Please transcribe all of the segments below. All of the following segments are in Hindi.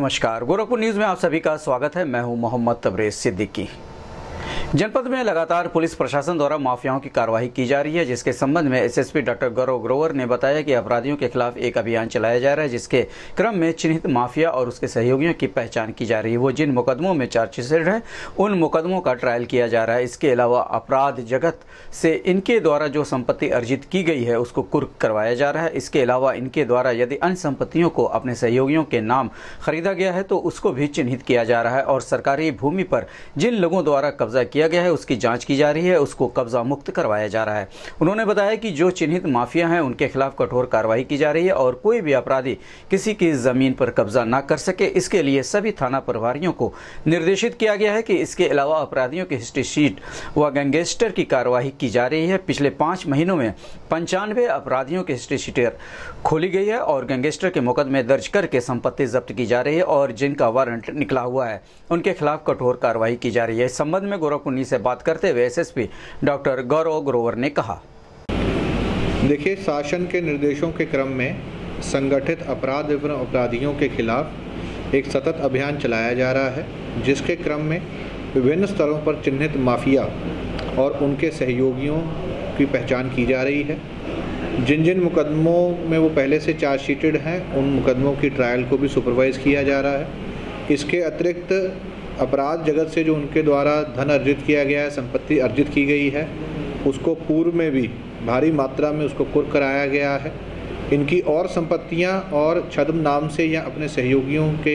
नमस्कार, गोरखपुर न्यूज में आप सभी का स्वागत है। मैं हूं मोहम्मद तबरेज सिद्दीकी। जनपद में लगातार पुलिस प्रशासन द्वारा माफियाओं की कार्रवाई की जा रही है, जिसके संबंध में एसएसपी डॉक्टर गौरव ग्रोवर ने बताया कि अपराधियों के खिलाफ एक अभियान चलाया जा रहा है, जिसके क्रम में चिन्हित माफिया और उसके सहयोगियों की पहचान की जा रही है। वो जिन मुकदमों में चार्जशीटेड है उन मुकदमों का ट्रायल किया जा रहा है। इसके अलावा अपराध जगत से इनके द्वारा जो संपत्ति अर्जित की गई है उसको कुर्क करवाया जा रहा है। इसके अलावा इनके द्वारा यदि अन्य संपत्तियों को अपने सहयोगियों के नाम खरीदा गया है तो उसको भी चिन्हित किया जा रहा है और सरकारी भूमि पर जिन लोगों द्वारा कब्जा किया गया है उसकी जांच की जा रही है, उसको कब्जा मुक्त करवाया जा रहा है। उन्होंने बताया कि जो चिन्हित माफिया हैं उनके खिलाफ कठोर कार्रवाई की जा रही है और कोई भी अपराधी किसी की जमीन पर कब्जा न कर सके, इसके लिए सभी थाना प्रभारियों को निर्देशित किया गया है कि इसके अलावा अपराधियों की हिस्ट्री शीट व गैंगस्टर की कार्रवाई की जा रही है। पिछले 5 महीनों में 95 अपराधियों की हिस्ट्री शीटें खोली गई है और गैंगस्टर के मुकदमे दर्ज करके संपत्ति जब्त की जा रही है और जिनका वारंट निकला हुआ है उनके खिलाफ कठोर कार्रवाई की जा रही है। इस संबंध में गोरखपुर न्यूज से बात करते हुए एसएसपी डॉक्टर गौरव ग्रोवर ने कहा, देखिए, शासन के निर्देशों के क्रम में संगठित अपराध एवं अपराधियों के खिलाफ एक सतत अभियान चलाया जा रहा है, जिसके क्रम में विभिन्न स्तरों पर चिन्हित माफिया और उनके सहयोगियों की पहचान की जा रही है। जिन जिन मुकदमों में वो पहले से चार्जशीटेड हैं उन मुकदमों की ट्रायल को भी सुपरवाइज किया जा रहा है। इसके अतिरिक्त अपराध जगत से जो उनके द्वारा धन अर्जित किया गया है, संपत्ति अर्जित की गई है, उसको पूर्व में भी भारी मात्रा में उसको कुर्क कराया गया है। इनकी और संपत्तियां और छद्म नाम से या अपने सहयोगियों के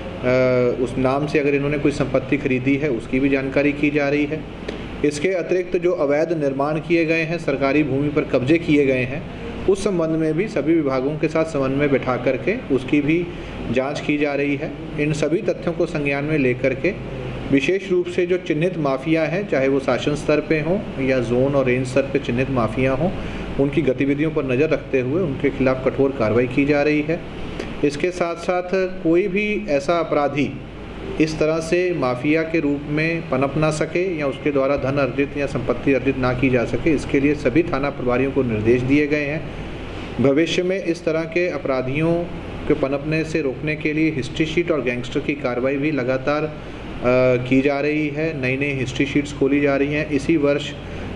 उस नाम से अगर इन्होंने कोई संपत्ति खरीदी है उसकी भी जानकारी की जा रही है। इसके अतिरिक्त जो अवैध निर्माण किए गए हैं, सरकारी भूमि पर कब्जे किए गए हैं, उस संबंध में भी सभी विभागों के साथ समन्वय बैठा करके उसकी भी जांच की जा रही है। इन सभी तथ्यों को संज्ञान में लेकर के विशेष रूप से जो चिन्हित माफिया हैं, चाहे वो शासन स्तर पे हों या जोन और रेंज स्तर पे चिन्हित माफिया हों, उनकी गतिविधियों पर नज़र रखते हुए उनके खिलाफ कठोर कार्रवाई की जा रही है। इसके साथ साथ कोई भी ऐसा अपराधी इस तरह से माफिया के रूप में पनप ना सके या उसके द्वारा धन अर्जित या संपत्ति अर्जित ना की जा सके, इसके लिए सभी थाना प्रभारियों को निर्देश दिए गए हैं। भविष्य में इस तरह के अपराधियों के पनपने से रोकने के लिए हिस्ट्री शीट और गैंगस्टर की कार्रवाई भी लगातार की जा रही है। नई नई हिस्ट्री शीट्स खोली जा रही हैं। इसी वर्ष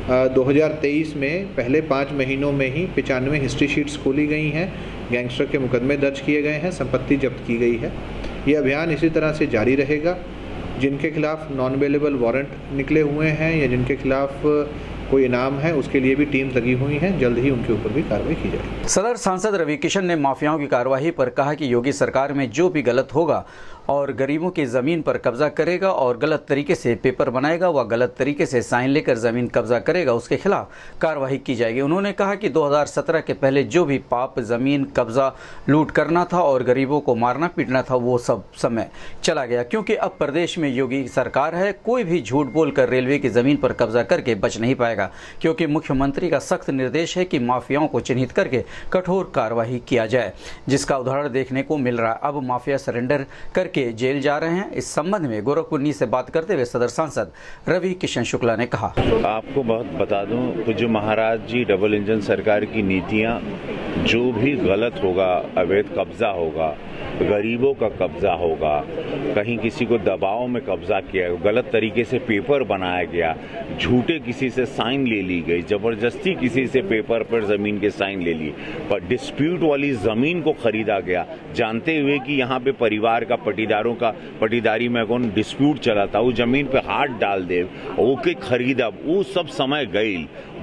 2023 में पहले 5 महीनों में ही 95 हिस्ट्री शीट्स खोली गई हैं, गैंगस्टर के मुकदमे दर्ज किए गए हैं, संपत्ति जब्त की गई है। ये अभियान इसी तरह से जारी रहेगा। जिनके खिलाफ नॉन अवेलेबल वारंट निकले हुए हैं या जिनके खिलाफ कोई इनाम है, उसके लिए भी टीम लगी हुई हैं। जल्द ही उनके ऊपर भी कार्रवाई की जाएगी। सदर सांसद रवि किशन ने माफियाओं की कार्रवाई पर कहा कि योगी सरकार में जो भी गलत होगा और गरीबों की ज़मीन पर कब्जा करेगा और गलत तरीके से पेपर बनाएगा व गलत तरीके से साइन लेकर ज़मीन कब्जा करेगा, उसके खिलाफ कार्रवाई की जाएगी। उन्होंने कहा कि 2017 के पहले जो भी पाप ज़मीन कब्जा लूट करना था और गरीबों को मारना पीटना था वो सब समय चला गया, क्योंकि अब प्रदेश में योगी सरकार है। कोई भी झूठ बोलकर रेलवे की ज़मीन पर कब्जा करके बच नहीं पाएगा, क्योंकि मुख्यमंत्री का सख्त निर्देश है कि माफियाओं को चिन्हित करके कठोर कार्रवाई किया जाए, जिसका उदाहरण देखने को मिल रहा है। अब माफिया सरेंडर करके जेल जा रहे हैं। इस संबंध में गोरखपुर न्यूज से बात करते हुए सदर सांसद रवि किशन शुक्ला ने कहा, आपको बहुत बता दूं, पूज्य महाराज जी डबल इंजन सरकार की नीतियां, जो भी गलत होगा, अवैध कब्जा होगा, गरीबों का कब्जा होगा, कहीं किसी को दबाव में कब्जा किया, गलत तरीके से पेपर बनाया गया, झूठे किसी से साइन ले ली गई, जबरदस्ती किसी से पेपर पर जमीन के साइन ले ली, पर डिस्प्यूट वाली जमीन को खरीदा गया, जानते हुए कि यहाँ पे परिवार का पटीदारों का पटीदारी में कौन डिस्प्यूट चला था, वो जमीन पे हाथ डाल दे, ओके खरीदा, वो सब समय गई।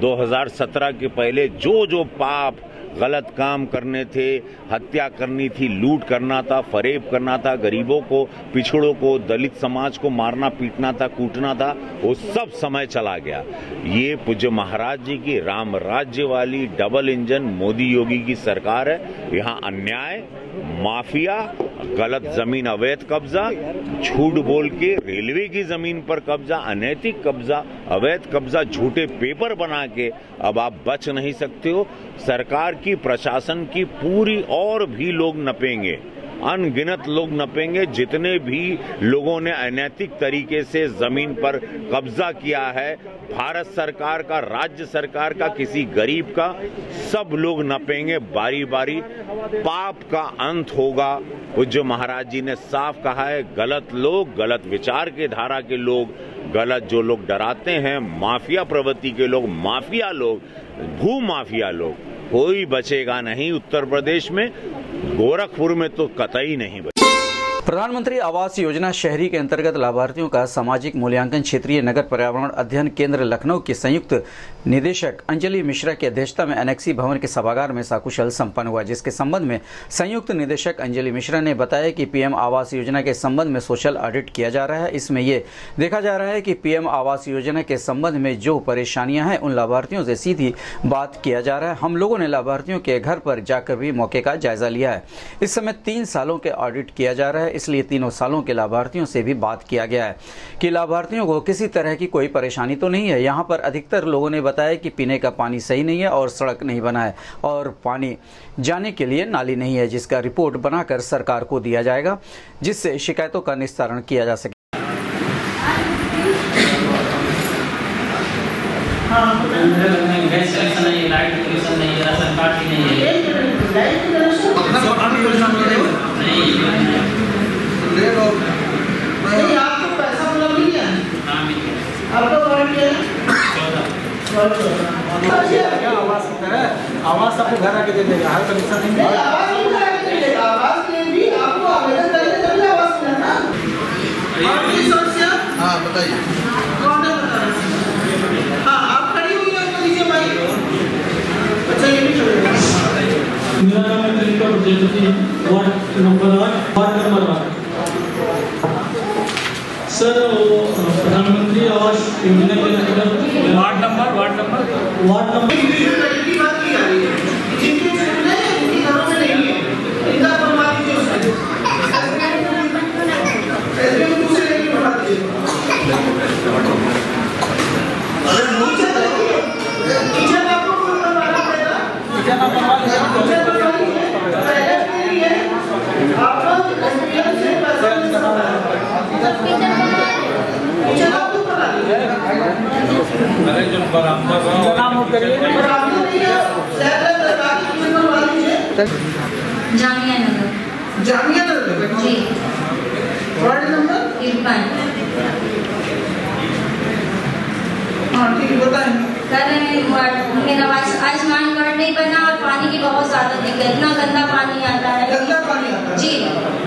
2017 के पहले जो जो पाप गलत काम करने थे, हत्या करनी थी, लूट करना था, फरेब करना था, गरीबों को, पिछड़ों को, दलित समाज को मारना पीटना था, कूटना था, वो सब समय चला गया। ये पूज्य महाराज जी की राम राज्य वाली डबल इंजन मोदी योगी की सरकार है। यहाँ अन्याय, माफिया, गलत जमीन अवैध कब्जा, झूठ बोल के रेलवे की जमीन पर कब्जा, अनैतिक कब्जा, अवैध कब्जा, झूठे पेपर बना के अब आप बच नहीं सकते हो। सरकार की, प्रशासन की पूरी और भी लोग नपेंगे। अनगिनत लोग नपेंगे। जितने भी लोगों ने अनैतिक तरीके से जमीन पर कब्जा किया है, भारत सरकार का, राज्य सरकार का, किसी गरीब का, सब लोग नपेंगे बारी बारी। पाप का अंत होगा। पूज्य महाराज जी ने साफ कहा है, गलत लोग, गलत विचार के धारा के लोग, गलत जो लोग डराते हैं, माफिया प्रवृत्ति के लोग, माफिया लोग, भू माफिया लोग, कोई बचेगा नहीं उत्तर प्रदेश में। गोरखपुर में तो कतई नहीं बचेगा। प्रधानमंत्री आवास योजना शहरी के अंतर्गत लाभार्थियों का सामाजिक मूल्यांकन क्षेत्रीय नगर पर्यावरण अध्ययन केंद्र लखनऊ की संयुक्त निदेशक अंजलि मिश्रा की अध्यक्षता में एनेक्सी भवन के सभागार में सकुशल संपन्न हुआ, जिसके संबंध में संयुक्त निदेशक अंजलि मिश्रा ने बताया कि पीएम आवास योजना के संबंध में सोशल ऑडिट किया जा रहा है। इसमें ये देखा जा रहा है कि पीएम आवास योजना के संबंध में जो परेशानियां हैं उन लाभार्थियों से सीधी बात किया जा रहा है। हम लोगों ने लाभार्थियों के घर पर जाकर भी मौके का जायजा लिया है। इस समय 3 सालों के ऑडिट किया जा रहा है, इसलिए तीनों सालों के लाभार्थियों से भी बात किया गया है कि लाभार्थियों को किसी तरह की कोई परेशानी तो नहीं है। यहाँ पर अधिकतर लोगों ने बताया कि पीने का पानी सही नहीं है और सड़क नहीं बना है और पानी जाने के लिए नाली नहीं है, जिसका रिपोर्ट बनाकर सरकार को दिया जाएगा, जिससे शिकायतों का निस्तारण किया जा सके। नहीं, आपको पैसा मतलब नहीं है, आपका वारंटी है। आवास आपको घर आके दे देगा, हर कनेक्शन नहीं है। आवास नहीं घर आके दे देगा, आवास के भी आपको आवेदन करके तभी आवास मिलेगा ना। और किस समस्या? हाँ बताइए। कौन है बता रहा? हाँ, आप खड़ी हुई हैं, उनको दीजिए माइक। अच्छा, ये भी चलेगा। मेरा नाम है तरीका Prajapati, ward number 8, ward number 8। Sir, प्रधानमंत्री आवास योजना के अंतर्गत वार्ड नंबर की बात की जा रही है। जिनके जमीन है उनके घरों में नहीं है, इनका बनवा दीजिए उससे। ऐसे में दूसरे लेके बनवा दीजिए। अरे नीचे देखिए, नीचे आपको कौन बनवाना पड़ेगा? नीचे बनवा लीजिए। पहले के लिए आपको एसपीएम से पैसा मिलता है। जामिया नगर जी, वार्ड नंबर 53। हाँ ठीक है, बताएं। कर रहे हैं मेरा आयुष्मान कार्ड नहीं बना और पानी की बहुत ज्यादा दिक्कत, इतना गंदा पानी आता है। गंदा पानी आता है जी।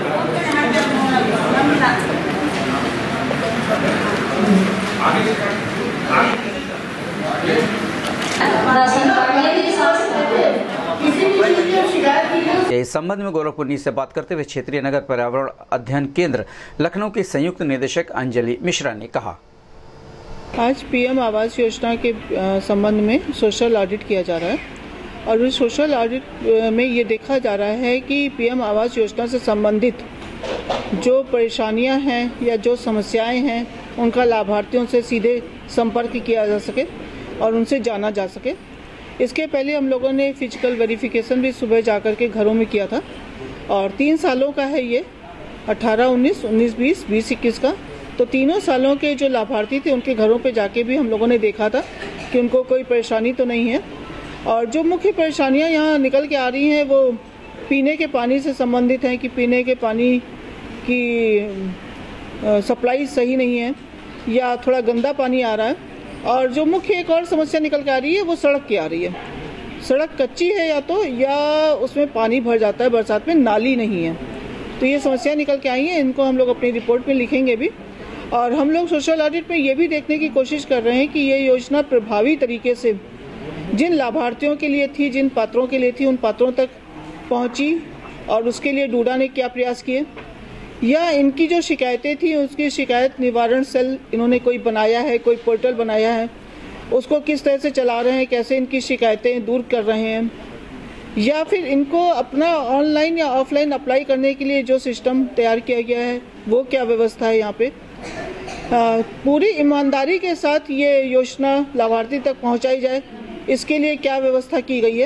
इस संबंध में गोरखपुर न्यूज से बात करते हुए क्षेत्रीय नगर पर्यावरण अध्ययन केंद्र लखनऊ की संयुक्त निदेशक अंजलि मिश्रा ने कहा, आज पीएम आवास योजना के संबंध में सोशल ऑडिट किया जा रहा है और उस सोशल ऑडिट में ये देखा जा रहा है कि पीएम आवास योजना से संबंधित जो परेशानियां हैं या जो समस्याएं हैं उनका लाभार्थियों से सीधे संपर्क किया जा सके और उनसे जाना जा सके। इसके पहले हम लोगों ने फिजिकल वेरिफिकेशन भी सुबह जाकर के घरों में किया था और 3 सालों का है ये, 18-19, 19-20, 20-21 का। तो तीनों सालों के जो लाभार्थी थे उनके घरों पे जाके भी हम लोगों ने देखा था कि उनको कोई परेशानी तो नहीं है। और जो मुख्य परेशानियां यहाँ निकल के आ रही हैं वो पीने के पानी से संबंधित हैं कि पीने के पानी की सप्लाई सही नहीं है या थोड़ा गंदा पानी आ रहा है। और जो मुख्य एक और समस्या निकल के आ रही है वो सड़क की आ रही है। सड़क कच्ची है या उसमें पानी भर जाता है बरसात में, नाली नहीं है। तो ये समस्या निकल के आई है, इनको हम लोग अपनी रिपोर्ट में लिखेंगे भी। और हम लोग सोशल ऑडिट में ये भी देखने की कोशिश कर रहे हैं कि ये योजना प्रभावी तरीके से जिन लाभार्थियों के लिए थी, जिन पात्रों के लिए थी, उन पात्रों तक पहुंची और उसके लिए डूडा ने क्या प्रयास किए या इनकी जो शिकायतें थी उसकी शिकायत निवारण सेल इन्होंने कोई बनाया है, कोई पोर्टल बनाया है, उसको किस तरह से चला रहे हैं, कैसे इनकी शिकायतें दूर कर रहे हैं, या फिर इनको अपना ऑनलाइन या ऑफलाइन अप्लाई करने के लिए जो सिस्टम तैयार किया गया है वो क्या व्यवस्था है। यहाँ पे पूरी ईमानदारी के साथ ये योजना लाभार्थी तक पहुँचाई जाए, इसके लिए क्या व्यवस्था की गई है।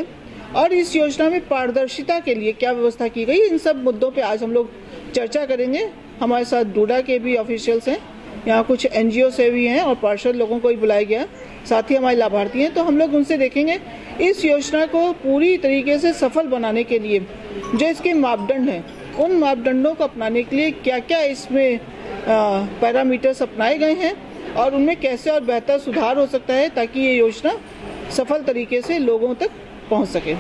और इस योजना में पारदर्शिता के लिए क्या व्यवस्था की गई, इन सब मुद्दों पे आज हम लोग चर्चा करेंगे। हमारे साथ डूडा के भी ऑफिशियल्स हैं, यहाँ कुछ NGO से भी हैं और पार्षद लोगों को भी बुलाया गया, साथ ही हमारे लाभार्थी हैं। तो हम लोग उनसे देखेंगे इस योजना को पूरी तरीके से सफल बनाने के लिए जो इसके मापदंड हैं, उन मापदंडों को अपनाने के लिए क्या क्या इसमें पैरामीटर्स अपनाए गए हैं और उनमें कैसे और बेहतर सुधार हो सकता है ताकि ये योजना सफल तरीके से लोगों तक पहुंच सके।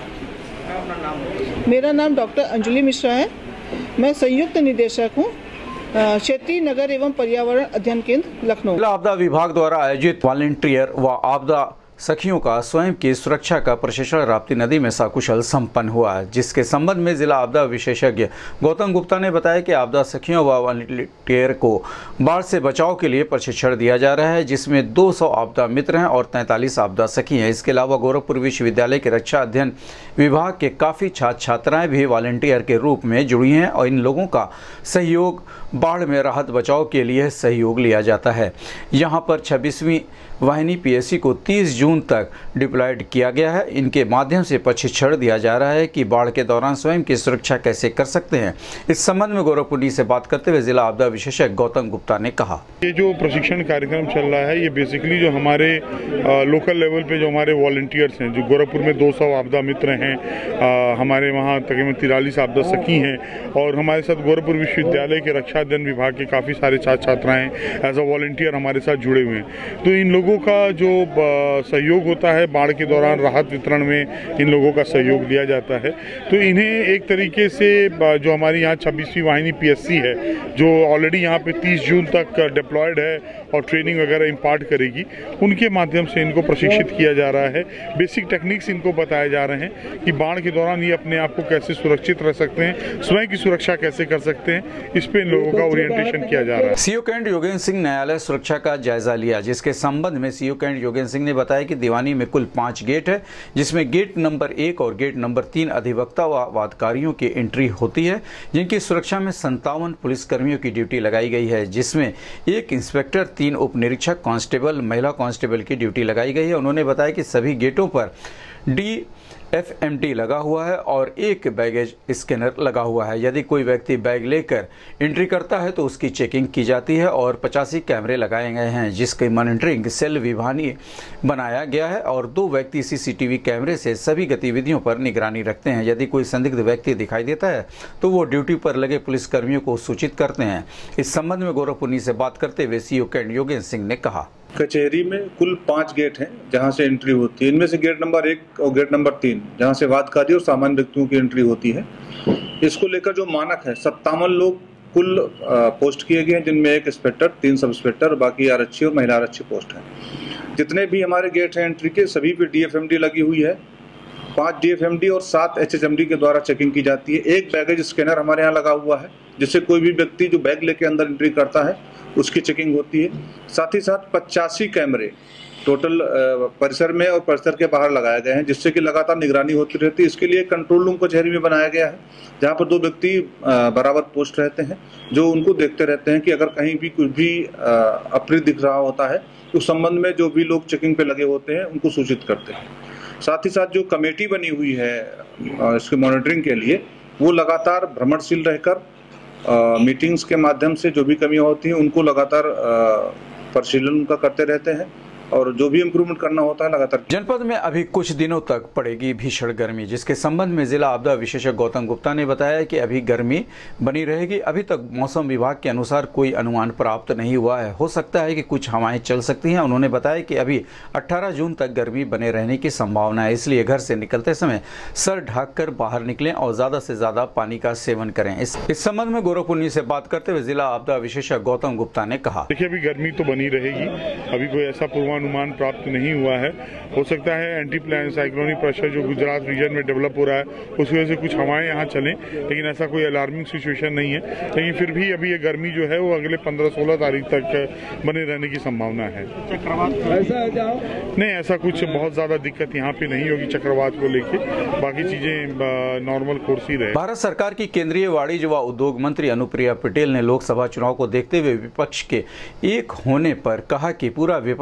मेरा नाम डॉक्टर अंजलि मिश्रा है, मैं संयुक्त निदेशक हूँ क्षेत्रीय नगर एवं पर्यावरण अध्ययन केंद्र लखनऊ। जिला आपदा विभाग द्वारा आयोजित वॉलंटियर व आपदा सखियों का स्वयं की सुरक्षा का प्रशिक्षण राप्ती नदी में सकुशल संपन्न हुआ, जिसके संबंध में जिला आपदा विशेषज्ञ गौतम गुप्ता ने बताया कि आपदा सखियों व वॉलंटियर को बाढ़ से बचाव के लिए प्रशिक्षण दिया जा रहा है, जिसमें 200 आपदा मित्र हैं और 43 आपदा सखी हैं। इसके अलावा गोरखपुर विश्वविद्यालय के रक्षा अध्ययन विभाग के काफ़ी छात्र छात्राएँ भी वॉलंटियर के रूप में जुड़ी हैं और इन लोगों का सहयोग बाढ़ में राहत बचाव के लिए सहयोग लिया जाता है। यहाँ पर 26वीं वाहिनी PSC को 30 जून तक डिप्लॉयड किया गया है। इनके माध्यम से प्रशिक्षण दिया जा रहा है कि बाढ़ के दौरान स्वयं की सुरक्षा कैसे कर सकते हैं। इस संबंध में गोरखपुर से बात करते हुए जिला आपदा विशेषज्ञ गौतम गुप्ता ने कहा, ये जो प्रशिक्षण कार्यक्रम चल रहा है ये बेसिकली जो हमारे लोकल लेवल पे जो हमारे वॉलंटियर्स हैं, जो गोरखपुर में 200 आपदा मित्र हैं, हमारे वहाँ तकरीबन 43 आपदा सखी हैं और हमारे साथ गोरखपुर विश्वविद्यालय के रक्षा अध्ययन विभाग के काफ़ी सारे छात्र छात्राएँ एज अ वॉलंटियर हमारे साथ जुड़े हुए हैं। तो इन लोगों का जो सहयोग होता है बाढ़ के दौरान राहत वितरण में, इन लोगों का सहयोग लिया जाता है। तो इन्हें एक तरीके से जो हमारी यहाँ 26वीं वाहिनी PSC है जो ऑलरेडी यहाँ पे 30 जून तक डिप्लॉयड है और ट्रेनिंग वगैरह इम्पार्ट करेगी, उनके माध्यम से इनको प्रशिक्षित किया जा रहा है। बेसिक टेक्निक्स इनको बताए जा रहे हैं कि बाढ़ के दौरान ये अपने आप को कैसे सुरक्षित रह सकते हैं, स्वयं की सुरक्षा कैसे कर सकते हैं, इस पे इन लोगों का ओरिएंटेशन किया जा रहा है। CO कैंट योगेंद्र सिंह न्यायालय सुरक्षा का जायजा लिया, जिसके संबंध में CO कैंट योगेंद्र सिंह ने बताया कि दीवानी में कुल 5 गेट है, जिसमें गेट नंबर 1 और गेट नंबर 3 अधिवक्ता व वादकारियों की एंट्री होती है, जिनकी सुरक्षा में 57 पुलिसकर्मियों की ड्यूटी लगाई गई है, जिसमें 1 इंस्पेक्टर, 3 उप निरीक्षक, कांस्टेबल, महिला कांस्टेबल की ड्यूटी लगाई गई है। उन्होंने बताया कि सभी गेटों पर DFMT लगा हुआ है और 1 बैगेज स्कैनर लगा हुआ है। यदि कोई व्यक्ति बैग लेकर एंट्री करता है तो उसकी चेकिंग की जाती है और 85 कैमरे लगाए गए हैं, जिसके मॉनिटरिंग सेल विभागीय बनाया गया है और 2 व्यक्ति CCTV कैमरे से सभी गतिविधियों पर निगरानी रखते हैं। यदि कोई संदिग्ध व्यक्ति दिखाई देता है तो वो ड्यूटी पर लगे पुलिसकर्मियों को सूचित करते हैं। इस संबंध में गोरखपुर से बात करते हुए CO कैंट योगेंद्र सिंह ने कहा, कचहरी में कुल 5 गेट हैं जहां से एंट्री होती है। इनमें से गेट नंबर 1 और गेट नंबर 3 जहां से वादकारी और सामान्य व्यक्तियों की एंट्री होती है। इसको लेकर जो मानक है 57 लोग कुल पोस्ट किए गए हैं, जिनमें 1 इंस्पेक्टर, 3 सब इंस्पेक्टर, बाकी आरक्षी और महिला आरक्षी पोस्ट हैं। जितने भी हमारे गेट हैं एंट्री के, सभी पे DFMT लगी हुई है। 5 DFMT और 7 HHMD के द्वारा चेकिंग की जाती है। 1 बैगेज स्कैनर हमारे यहाँ लगा हुआ है, जिससे कोई भी व्यक्ति जो बैग लेके अंदर एंट्री करता है उसकी चेकिंग होती है। साथ ही साथ 85 कैमरे टोटल परिसर में और परिसर के बाहर लगाए गए हैं, जिससे कि लगातार निगरानी होती रहती है। इसके लिए कंट्रोल रूम कचहरी में बनाया गया है, जहां पर 2 व्यक्ति बराबर पोस्ट रहते हैं, जो उनको देखते रहते हैं कि अगर कहीं भी कुछ भी अप्रिय दिख रहा होता है उस संबंध में जो भी लोग चेकिंग पे लगे होते हैं उनको सूचित करते हैं। साथ ही साथ जो कमेटी बनी हुई है इसके मॉनिटरिंग के लिए, वो लगातार भ्रमणशील रहकर मीटिंग्स के माध्यम से जो भी कमियां होती हैं उनको लगातार परिशीलन का करते रहते हैं और जो भी इम्प्रूवमेंट करना होता है लगातार। जनपद में अभी कुछ दिनों तक पड़ेगी भीषण गर्मी, जिसके संबंध में जिला आपदा विशेषज्ञ गौतम गुप्ता ने बताया कि अभी गर्मी बनी रहेगी। अभी तक मौसम विभाग के अनुसार कोई अनुमान प्राप्त नहीं हुआ है, हो सकता है कि कुछ हवाएं चल सकती हैं। उन्होंने बताया कि अभी 18 जून तक गर्मी बने रहने की संभावना है, इसलिए घर से निकलते समय सर ढक कर बाहर निकलें और ज्यादा से ज्यादा पानी का सेवन करें। इस संबंध में गोरखपुर से बात करते हुए जिला आपदा विशेषज्ञ गौतम गुप्ता ने कहा, देखिए अभी गर्मी तो बनी रहेगी, अभी कोई ऐसा पूर्वानुमान प्राप्त नहीं हुआ है। हो सकता है एंटी साइक्लोनिक प्रेशर जो गुजरात रीजन में डेवलप हो रहा है उसकी वजह से कुछ हवाएं यहाँ चलें, लेकिन ऐसा कोई अलार्मिंग सिचुएशन नहीं है। लेकिन फिर भी अभी ये गर्मी जो है वो अगले 15-16 तारीख तक बने रहने की संभावना है। नहीं, ऐसा कुछ बहुत ज्यादा दिक्कत यहाँ पे नहीं होगी चक्रवात को लेके, बाकी चीजें नॉर्मल कोर्स ही रहे। भारत सरकार की केंद्रीय वाणिज्य व उद्योग मंत्री अनुप्रिया पटेल ने लोकसभा चुनाव को देखते हुए विपक्ष के एक होने पर कहा कि पूरा विपक्ष भ्रष्टाचार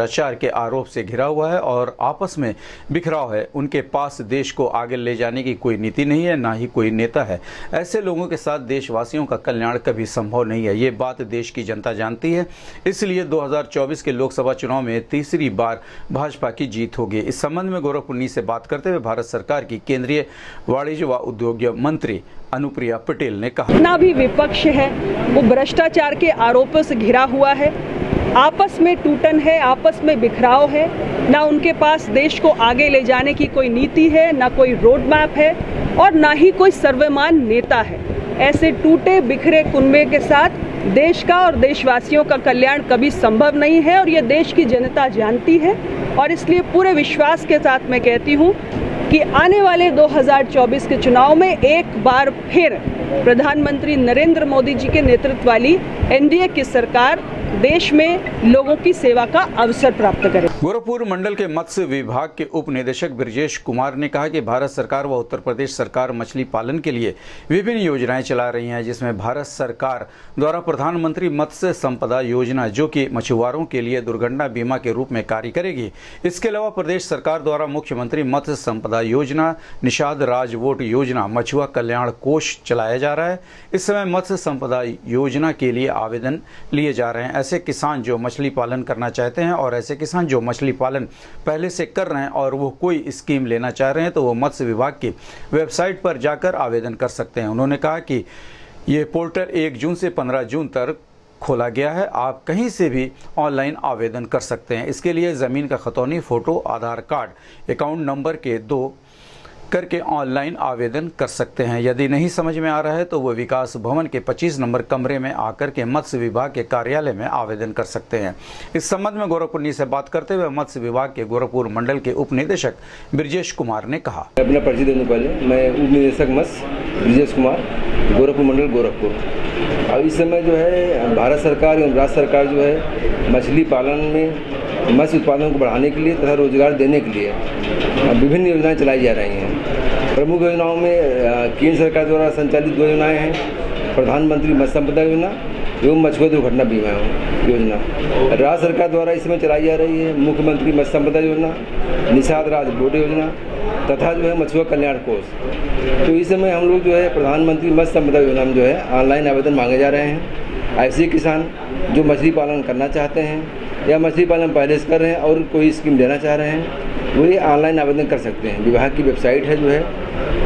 भ्रष्टाचार के आरोप से घिरा हुआ है और आपस में बिखराव है। उनके पास देश को आगे ले जाने की कोई नीति नहीं है, ना ही कोई नेता है। ऐसे लोगों के साथ देशवासियों का कल्याण कभी संभव नहीं है। ये बात देश की जनता जानती है। इसलिए 2024 के लोकसभा चुनाव में तीसरी बार भाजपा की जीत होगी। इस संबंध में गोरखपुर से बात करते हुए भारत सरकार की केंद्रीय वाणिज्य व उद्योग मंत्री अनुप्रिया पटेल ने कहा, जितना भी विपक्ष है वो भ्रष्टाचार के आरोपों से घिरा हुआ है, आपस में टूटन है, आपस में बिखराव है, ना उनके पास देश को आगे ले जाने की कोई नीति है, ना कोई रोड मैप है और ना ही कोई सर्वमान्य नेता है। ऐसे टूटे बिखरे कुनबे के साथ देश का और देशवासियों का कल्याण कभी संभव नहीं है और ये देश की जनता जानती है। और इसलिए पूरे विश्वास के साथ मैं कहती हूँ कि आने वाले 2024 के चुनाव में एक बार फिर प्रधानमंत्री नरेंद्र मोदी जी के नेतृत्व वाली एनडीए की सरकार देश में लोगों की सेवा का अवसर प्राप्त करे। गोरखपुर मंडल के मत्स्य विभाग के उप निदेशक ब्रजेश कुमार ने कहा कि भारत सरकार व उत्तर प्रदेश सरकार मछली पालन के लिए विभिन्न योजनाएं चला रही हैं, जिसमें भारत सरकार द्वारा प्रधानमंत्री मत्स्य संपदा योजना, जो कि मछुआरों के लिए दुर्घटना बीमा के रूप में कार्य करेगी। इसके अलावा प्रदेश सरकार द्वारा मुख्यमंत्री मत्स्य संपदा योजना, निषाद राज वोट योजना, मछुआ कल्याण कोष चलाया जा रहा है। इस समय मत्स्य संपदा योजना के लिए आवेदन लिए जा रहे हैं। ऐसे किसान जो मछली पालन करना चाहते हैं और ऐसे किसान जो मछली पालन पहले से कर रहे हैं और वो कोई स्कीम लेना चाह रहे हैं तो वो मत्स्य विभाग की वेबसाइट पर जाकर आवेदन कर सकते हैं। उन्होंने कहा कि ये पोर्टल 1 जून से 15 जून तक खोला गया है। आप कहीं से भी ऑनलाइन आवेदन कर सकते हैं। इसके लिए ज़मीन का खतौनी, photo, Aadhaar card, account number के 2 करके ऑनलाइन आवेदन कर सकते हैं। यदि नहीं समझ में आ रहा है तो वो विकास भवन के 25 नंबर कमरे में आकर के मत्स्य विभाग के कार्यालय में आवेदन कर सकते हैं। इस संबंध में गोरखपुर से बात करते हुए मत्स्य विभाग के गोरखपुर मंडल के उप निदेशक ब्रजेश कुमार ने कहा, अपना परिचय देने पहले मैं उप निदेशक मत्स्य ब्रजेश कुमार, गोरखपुर मंडल गोरखपुर। अब इस समय जो है भारत सरकार एवं राज्य सरकार जो है मछली पालन में मत्स्य उत्पादन को बढ़ाने के लिए तथा रोजगार देने के लिए विभिन्न योजनाएं चलाई जा रही हैं। प्रमुख योजनाओं में केंद्र सरकार द्वारा संचालित 2 योजनाएं हैं, प्रधानमंत्री मत्स्य संपदा योजना एवं मछुआ दुर्घटना बीमा योजना। राज्य सरकार द्वारा इसमें चलाई जा रही है मुख्यमंत्री मत्स्य संपदा योजना, निषाद राज बोट योजना तथा जो है मछुआ कल्याण कोष। तो इस समय हम लोग जो है प्रधानमंत्री मत्स्य संपदा योजना में जो है ऑनलाइन आवेदन मांगे जा रहे हैं। ऐसे किसान जो मछली पालन करना चाहते हैं या मछली पालन पहले से कर रहे हैं और कोई स्कीम लेना चाह रहे हैं, वो ये ऑनलाइन आवेदन कर सकते हैं। विभाग की वेबसाइट है जो है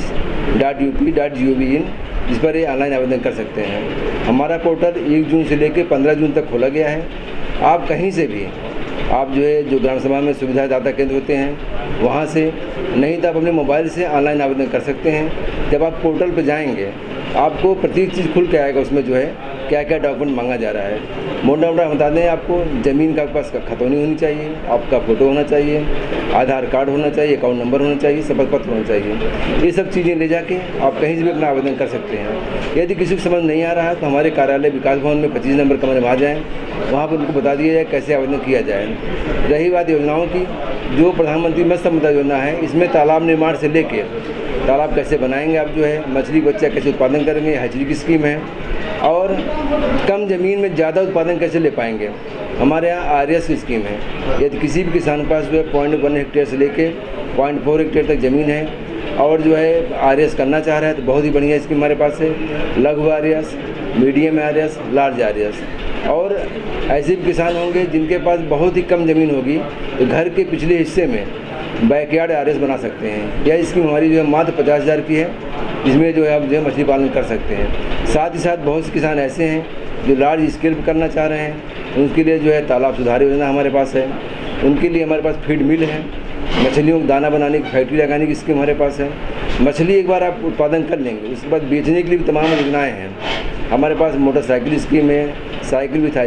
fisheries.up.gov.in, जिस पर ये ऑनलाइन आवेदन कर सकते हैं। हमारा पोर्टल 1 जून से लेकर 15 जून तक खोला गया है। आप कहीं से भी, आप जो है जो ग्राम सभा में सुविधा दाता केंद्र होते हैं वहाँ से, नहीं तो आप अपने मोबाइल से ऑनलाइन आवेदन कर सकते हैं। जब आप पोर्टल पर जाएंगे आपको प्रत्येक चीज़ खुल के आएगा, उसमें जो है क्या क्या डॉक्यूमेंट मांगा जा रहा है। मोटा मोटा बता दें आपको, ज़मीन का पास खतौनी होनी चाहिए, आपका फ़ोटो होना चाहिए, आधार कार्ड होना चाहिए, अकाउंट नंबर होना चाहिए, शपथ पत्र होना चाहिए। ये सब चीज़ें ले जाके आप कहीं से भी अपना आवेदन कर सकते हैं। यदि किसी को समझ नहीं आ रहा है तो हमारे कार्यालय विकास भवन में 25 नंबर कमरे में आ जाएँ, वहाँ पर उनको बता दिया जाए कैसे आवेदन किया जाए। रही बात योजनाओं की, जो प्रधानमंत्री मत्स्य संपदा योजना है, इसमें तालाब निर्माण से लेके तालाब कैसे बनाएंगे, आप जो है मछली बच्चा कैसे उत्पादन करेंगे, हैचरी की स्कीम है, और कम ज़मीन में ज़्यादा उत्पादन कैसे ले पाएंगे, हमारे यहाँ RS की स्कीम है। यदि किसी भी किसान के पास जो है 0.1 हेक्टेयर से लेके 0.4 हेक्टेयर तक ज़मीन है और जो है RS करना चाह रहा है तो बहुत ही बढ़िया स्कीम हमारे पास है। लघु RS, medium RS, large RS। और ऐसे भी किसान होंगे जिनके पास बहुत ही कम ज़मीन होगी तो घर के पिछले हिस्से में बैकयार्ड RS बना सकते हैं। यह स्कीम हमारी जो है मात्र 50,000 की है, जिसमें जो है आप जो है मछली पालन कर सकते हैं। साथ ही साथ बहुत से किसान ऐसे हैं जो लार्ज स्केल पर करना चाह रहे हैं, उनके लिए जो है तालाब सुधार योजना हमारे पास है। उनके लिए हमारे पास फीड मिल है, मछलियों को दाना बनाने की फैक्ट्री लगाने की स्कीम हमारे पास है। मछली एक बार आप उत्पादन कर लेंगे उसके बाद बेचने के लिए भी तमाम योजनाएँ हैं हमारे पास। मोटरसाइकिल स्कीम है, cycle with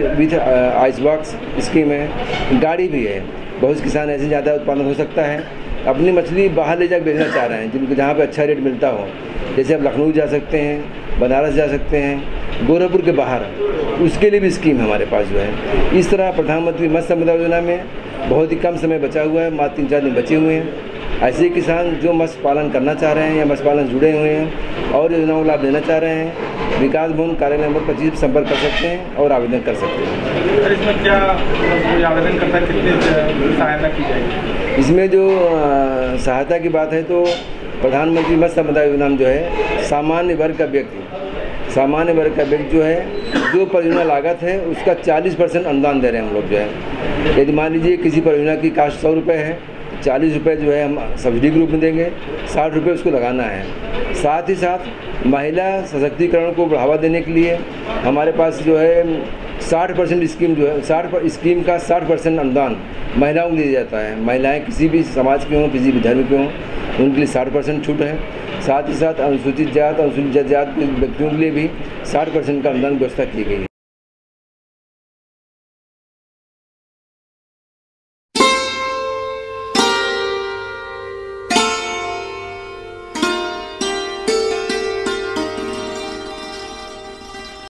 ice box scheme है, गाड़ी भी है। बहुत किसान ऐसे ज़्यादा उत्पादन हो सकता है, अपनी मछली बाहर ले जाकर बेचना चाह रहे हैं जिनको जहाँ पे अच्छा रेट मिलता हो। जैसे आप लखनऊ जा सकते हैं, बनारस जा सकते हैं, गोरखपुर के बाहर, उसके लिए भी स्कीम हमारे पास जो है। इस तरह प्रधानमंत्री मत्स्य संपदा योजना में बहुत ही कम समय बचा हुआ है, मात्र 3-4 दिन बचे हुए हैं। ऐसे किसान जो मत्स्य पालन करना चाह रहे हैं या मत्स्य पालन जुड़े हुए हैं और योजनाओं का लाभ लेना चाह रहे हैं, विकास भवन कार्यालय नंबर 25 पर संपर्क कर सकते हैं और आवेदन कर सकते हैं। सर इसमें क्या कोई आवेदन करता है, कितनी सहायता की जाएगी? इसमें जो सहायता की बात है तो प्रधानमंत्री मत्स्य संपदा योजना जो है सामान्य वर्ग का व्यक्ति जो है जो परियोजना लागत है उसका 40% अनुदान दे रहे हैं हम लोग जो है। यदि मान लीजिए किसी परियोजना की कास्ट 100 रुपये है, 40 रुपये जो है हम सब्सिडी के रूप में देंगे, 60 रुपये उसको लगाना है। साथ ही साथ महिला सशक्तिकरण को बढ़ावा देने के लिए हमारे पास जो है 60% स्कीम जो है स्कीम का 60% अनुदान महिलाओं को दिया जाता है। महिलाएं किसी भी समाज के हों, किसी भी धर्म के हों, उनके लिए 60% छूट है। साथ ही साथ अनुसूचित जात, अनुसूचित जात के व्यक्तियों के लिए भी 60% का अनुदान व्यवस्था की गई है।